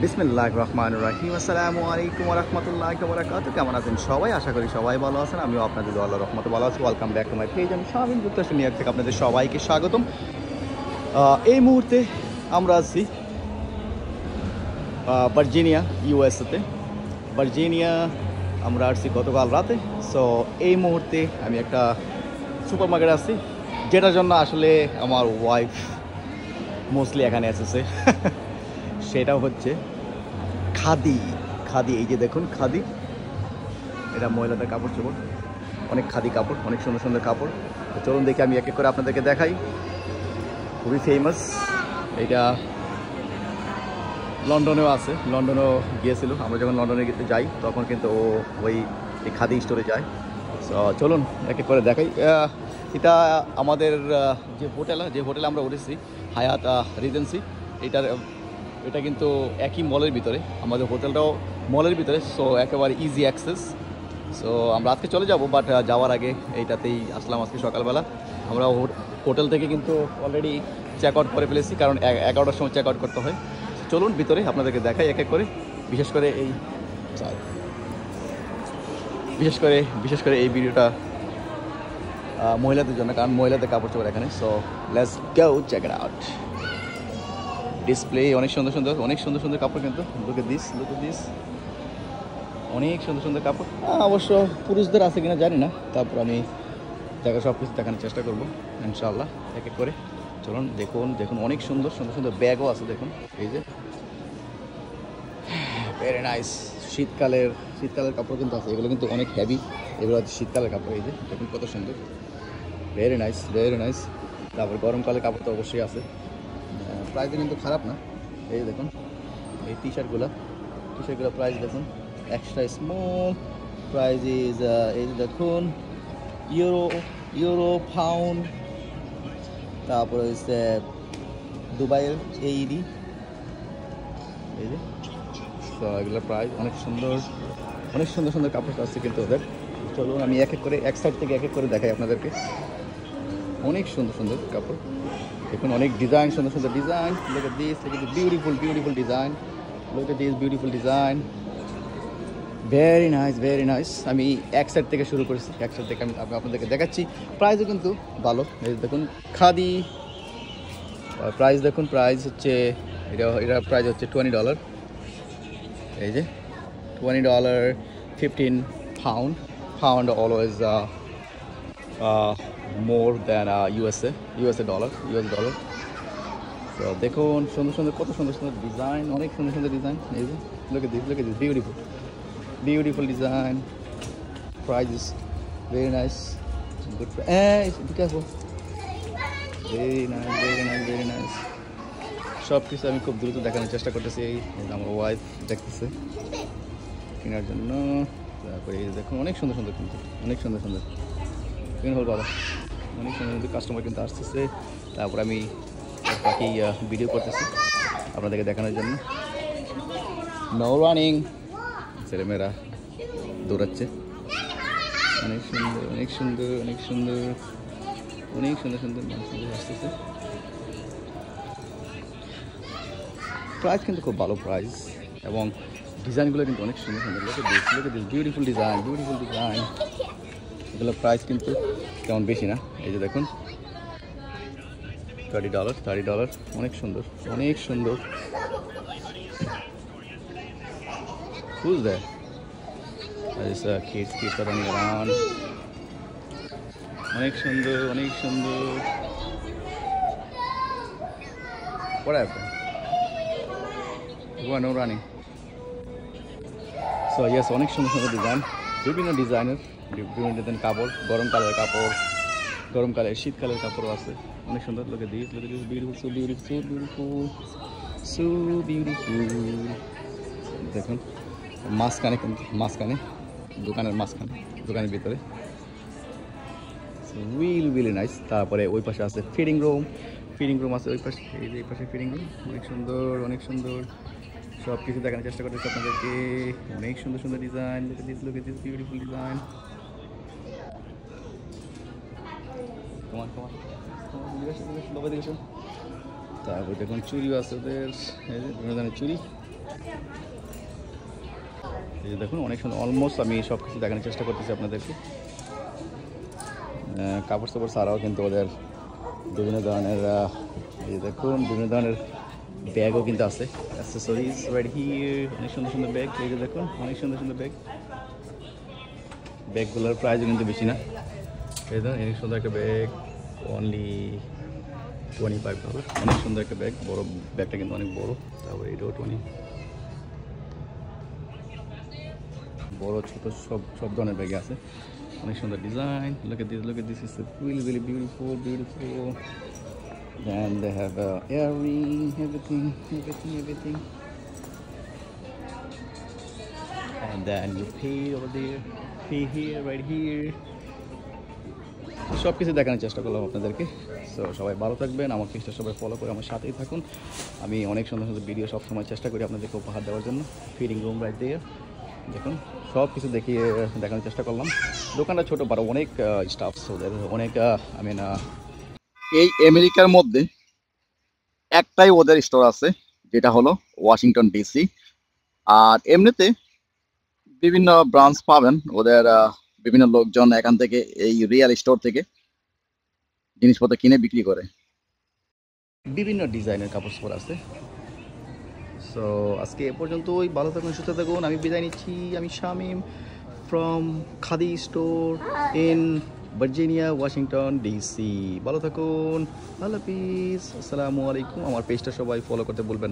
বিসমিল্লাহির রহমানির রহিম। আসসালামু আলাইকুম ওয়া রাহমাতুল্লাহি ওয়া বারাকাতুহু। কেমন আছেন সবাই? আশা করি সবাই ভালো আছেন। আমিও আপনাদের দোয়া আল্লাহর রহমতে ভালো আছি। Welcome back to my page. আমি শামিম যুক্তরাষ্ট্র নিউ ইয়র্ক থেকে আপনাদের সবাইকে স্বাগতম। এই মুহূর্তে আমরা আছি ভার্জিনিয়া, ইউএসএতে। ভার্জিনিয়া আমরা আসছি গতকাল রাতে। সো এই মুহূর্তে আমি একটা সুপার মার্কেটে আসছি, যেটার জন্য আসলে আমার ওয়াইফ মোস্টলি এখানে এসেছে। সেটা হচ্ছে খাদি। খাদি, এই যে দেখুন খাদি, এটা মহিলাদের কাপড় চোপড়, অনেক খাদি কাপড়, অনেক সুন্দর সুন্দর কাপড়। তো চলুন দেখি, আমি এক এক করে আপনাদেরকে দেখাই। খুবই ফেমাস এটা, লন্ডনেও আছে, লন্ডনেও গিয়েছিল। আমরা যখন লন্ডনে যাই তখন কিন্তু ও ওই এই খাদি স্টোরে যায়। সো চলুন এক এক করে দেখাই। এটা আমাদের যে হোটেলে আমরা উঠেছি, হায়াত রিজেন্সি, এটা কিন্তু একই মলের ভিতরে, আমাদের হোটেলটাও মলের ভিতরে। সো একেবারে ইজি অ্যাক্সেস। সো আমরা আজকে চলে যাব, বাট যাওয়ার আগে এইটাতেই আসলাম আজকে সকালবেলা। আমরা হোটেল থেকে কিন্তু অলরেডি চেক আউট করে ফেলেছি, কারণ 11টার সময় চেক আউট করতে হয়। চলুন ভিতরে আপনাদেরকে দেখাই এক এক করে। বিশেষ করে এই ভিডিওটা মহিলাদের জন্য, কারণ মহিলাদের কাপড় চোপড় এখানে। So let's go check it out. Display অনেক সুন্দর সুন্দর কাপড়, কিন্তু লুক এট দিস অনেক সুন্দর সুন্দর কাপড়। অবশ্য পুরুষদের আছে কিনা জানি না, তারপর আমি সব কিছু দেখানোর চেষ্টা করবো ইনশাআল্লাহ এক এক করে। চলুন দেখুন অনেক সুন্দর সুন্দর ব্যাগও আছে। দেখুন এই যে ভেরি নাইস। শীতকালের কাপড় কিন্তু আছে, এগুলো কিন্তু অনেক হেভি। এগুলো হচ্ছে শীতকালের কাপড়। এই যে দেখুন কত সুন্দর, ভেরি নাইস। তারপর গরমকালের কাপড় তো অবশ্যই আছে। প্রাইসও কিন্তু খারাপ না। এই যে দেখুন এই টি শার্টগুলো প্রাইস দেখুন, এক্সট্রা স্মল প্রাইস ইজ, এই যে দেখুন ইউরো পাউন্ড, তারপরে হচ্ছে দুবাইয়ের AED। এই যে তো এগুলোর প্রাইস অনেক সুন্দর কাপড় আছে কিন্তু ওদের। চলুন আমি এক সাইড থেকে এক এক করে দেখাই আপনাদেরকে। অনেক সুন্দর কাপড় দেখুন, অনেক ডিজাইন, সুন্দর design. look at this beautiful design, look at this beautiful design, very nice. আমি এক সাইড থেকে শুরু করেছি, এক সাইড থেকে আমি আপনাদেরকে দেখাচ্ছি। প্রাইসও কিন্তু ভালো। এই দেখুন খাদি প্রাইস দেখুন, প্রাইস হচ্ছে এটা প্রাইস হচ্ছে $20। এই যে $20, 15 pound always more than US dollar. তো দেখুন কত সুন্দর ডিজাইন, অনেক সুন্দর ডিজাইন। এই যে look at this beautiful design. Price is very nice, good. Be careful. Very nice. সব কিছু আমি খুব দ্রুত দেখানোর চেষ্টা করতেছি। এই আমার ওয়াইফ দেখতেছে কেনার জন্য। তারপরে এই দেখুন অনেক সুন্দর কিন্তু, অনেক সুন্দর কেন হল বাবা, অনেক সুন্দর কাস্টমার কিন্তু আসতেছে। তারপর আমি বাকি ভিডিও করতেছি আপনাদেরকে দেখানোর জন্য। নো রানিং, ছেলেমেয়েরা দৌড়াচ্ছে। অনেক সুন্দর মানুষ আসতেছে। প্রাইস কিন্তু খুব ভালো প্রাইস, এবং ডিজাইনগুলো কিন্তু অনেক সুন্দর। look at this beautiful design. এগুলো প্রাইস কিন্তু তেমন বেশি না। এই যে দেখুন $30, অনেক সুন্দর। Who's there? There's kids are running around. অনেক সুন্দর। What happened? No running. So yes, অনেক সুন্দর ডিজাইন, বিভিন্ন ডিজাইনের কাপড়, গরমকালের শীতকালের কাপড় আছে অনেক সুন্দর। look at this so beautiful. দেখুন মাঝখানে দোকানের ভিতরে really nice. তারপরে ওই পাশে আছে ফিডিং রুম আছে ওই পাশে। এই পাশে ফিডিং রুম, অনেক সুন্দর সব কিছু দেখানোর চেষ্টা করতেছি আপনাদেরকে। অনেক সুন্দর design, look at this beautiful design. Come on. তারপর দেখুন চুড়িও আছে ওদের, বিভিন্ন ধরনের চুড়ি, এই যে দেখুন অনেক সুন্দর, অলমোস্ট আমি সব কিছু দেখানোর চেষ্টা করতেছি আপনাদেরকে। কাপড় চাপড় ছাড়াও কিন্তু ওদের বিভিন্ন ধরনের এই দেখুন বিভিন্ন ধরনের ব্যাগও কিন্তু আছে, অ্যাক্সেসরিজ রাইট হিয়ার। অনেক সুন্দর সুন্দর ব্যাগ, এই যে দেখুন অনেক সুন্দর সুন্দর ব্যাগ। ব্যাগগুলোর প্রাইসও কিন্তু বেশি না। এই দেখুন অনেক সুন্দর একটা ব্যাগ, অনলি $25। অনেক সুন্দর একটা ব্যাগ, বড় ব্যাগটা কিন্তু অনেক বড়। তারপরে এটাও 20, বড় ছোট সব ধরনের ব্যাগে আছে। অনেক সুন্দর design. Look at this is really really beautiful. And they have earring, everything. And then you pay over there, pay here, right here. সব কিছু দেখানোর চেষ্টা করলাম আপনাদেরকে। সো সবাই ভালো থাকবেন, আমার পেজটা সবাই ফলো করে আমার সাথেই থাকুন। আমি অনেক সুন্দর সুন্দর ভিডিও সবসময় চেষ্টা করি আপনাদেরকে উপহার দেওয়ার জন্য। ফিডিং রুম রাইট দেয়ার, দেখুন সব কিছু দেখানোর চেষ্টা করলাম। দোকানটা ছোটো বড় অনেক স্টাফস ওদের, অনেক এই আমেরিকার মধ্যে একটাই ওদের স্টোর আছে, যেটা হলো ওয়াশিংটন ডিসি। আর এমনিতে বিভিন্ন ব্রাঞ্চ পাবেন ওদের। বিভিন্ন লোকজন এখান থেকে এই রিয়েল স্টোর থেকে জিনিসপত্র কিনে বিক্রি করে। বিভিন্ন ডিজাইনের কাপড় চোপড় আছে। সো আজকে এ পর্যন্তই, ভালো থাকুন, সুস্থ থাকুন। আমি বিদায় নিচ্ছি। আমি Shamim from Khadi store in Virginia, Washington DC. ভালো থাকুন, আল্লাহ হাফিজ, আসসালামু আলাইকুম। আমার পেজটা সবাই ফলো করতে বলবেন।